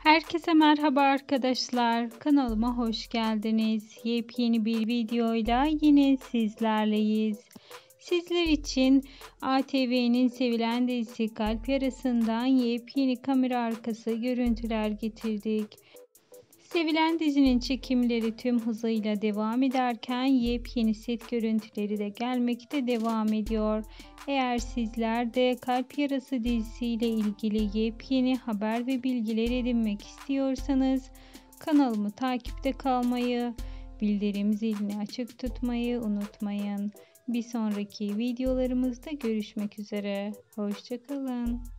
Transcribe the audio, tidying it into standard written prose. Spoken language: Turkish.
Herkese merhaba arkadaşlar. Kanalıma hoş geldiniz. Yepyeni bir videoyla yine sizlerleyiz. Sizler için ATV'nin sevilen dizisi Kalp Yarası'ndan yepyeni kamera arkası görüntüler getirdik. Sevilen dizinin çekimleri tüm hızıyla devam ederken yepyeni set görüntüleri de gelmekte devam ediyor. Eğer sizler de Kalp Yarası dizisiyle ilgili yepyeni haber ve bilgiler edinmek istiyorsanız kanalımı takipte kalmayı, bildirim zilini açık tutmayı unutmayın. Bir sonraki videolarımızda görüşmek üzere. Hoşça kalın.